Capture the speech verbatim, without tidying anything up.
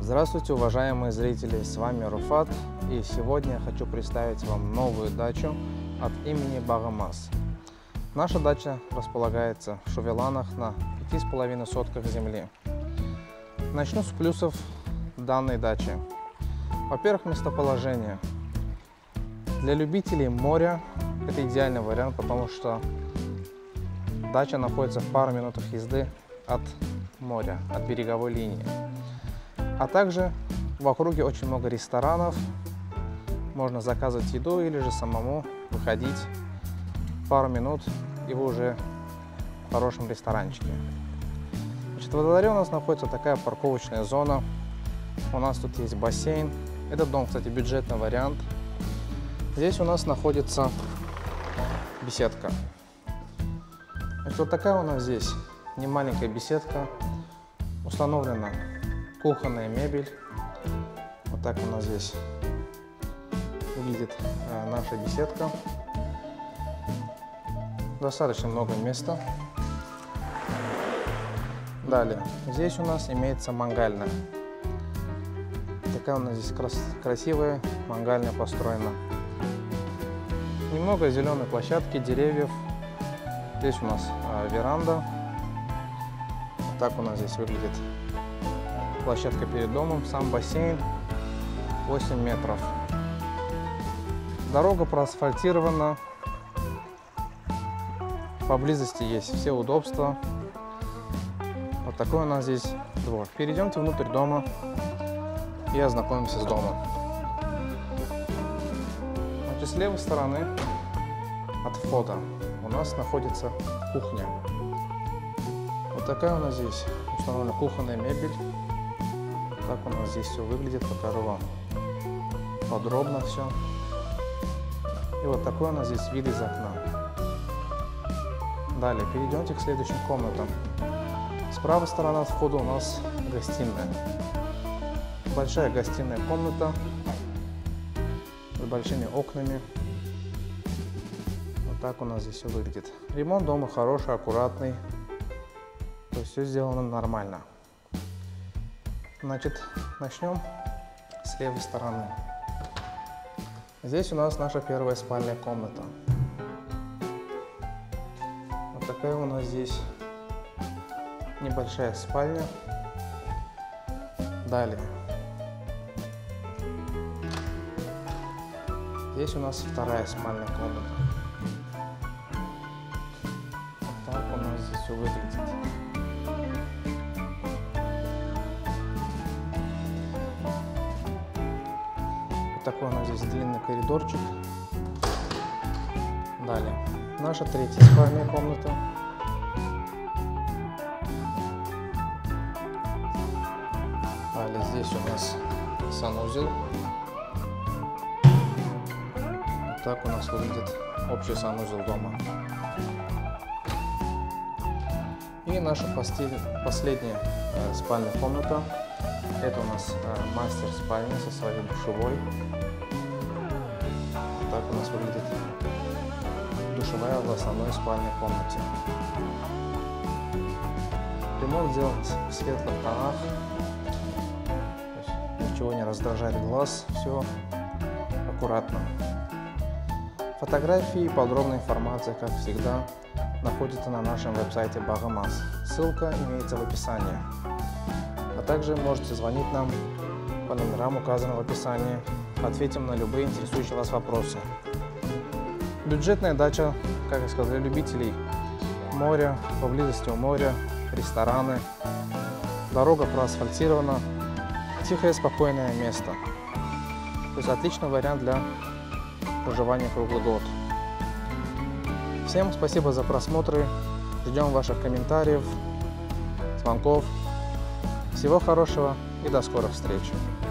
Здравствуйте, уважаемые зрители, с вами Руфат, и сегодня я хочу представить вам новую дачу от имени Багамаз. Наша дача располагается в Шувеланах на пяти с половиной сотках земли. Начну с плюсов данной дачи. Во-первых, местоположение. Для любителей моря это идеальный вариант, потому что дача находится в пару минутах езды от моря, от береговой линии. А также в округе очень много ресторанов, можно заказывать еду или же самому выходить пару минут, и вы уже в хорошем ресторанчике. Значит, во дворе у нас находится такая парковочная зона, у нас тут есть бассейн. Этот дом, кстати, бюджетный вариант. Здесь у нас находится беседка. Значит, вот такая у нас здесь не маленькая беседка, установлена кухонная мебель. Вот так у нас здесь выглядит э, наша беседка. Достаточно много места. Далее, здесь у нас имеется мангальная. Такая у нас здесь крас красивая мангальная построена. Немного зеленой площадки, деревьев. Здесь у нас э, веранда. Вот так у нас здесь выглядит площадка перед домом, сам бассейн восемь метров. Дорога проасфальтирована, поблизости есть все удобства. Вот такой у нас здесь двор. Перейдемте внутрь дома и ознакомимся с домом. Значит, с левой стороны от входа у нас находится кухня. Вот такая у нас здесь установлена кухонная мебель. Так у нас здесь все выглядит, покажу вам подробно все. И вот такой у нас здесь вид из окна. Далее перейдемте к следующим комнатам. С правой стороны от входа у нас гостиная. Большая гостиная комната с большими окнами. Вот так у нас здесь все выглядит. Ремонт дома хороший, аккуратный. То есть все сделано нормально. Значит, начнем с левой стороны. Здесь у нас наша первая спальная комната. Вот такая у нас здесь небольшая спальня. Далее. Здесь у нас вторая спальная комната. Вот так у нас здесь все выглядит. Такой у нас здесь длинный коридорчик. Далее, наша третья спальная комната. Далее, здесь у нас санузел. Вот так у нас выглядит общий санузел дома. И наша постель, последняя э, спальная комната. Это у нас э, мастер спальня со своей душевой. Так у нас выглядит душевая в основной спальной комнате. Ремонт сделан в светлых тонах. Ничего не раздражает глаз. Все аккуратно. Фотографии и подробная информация, как всегда, находится на нашем веб-сайте Багамаз. Ссылка имеется в описании. А также можете звонить нам по номерам, указанным в описании. Ответим на любые интересующие вас вопросы. Бюджетная дача, как я сказал, для любителей моря, поблизости у моря, рестораны. Дорога проасфальтирована. Тихое, спокойное место. То есть отличный вариант для проживания круглый год. Всем спасибо за просмотры. Ждем ваших комментариев, звонков. Всего хорошего и до скорых встреч!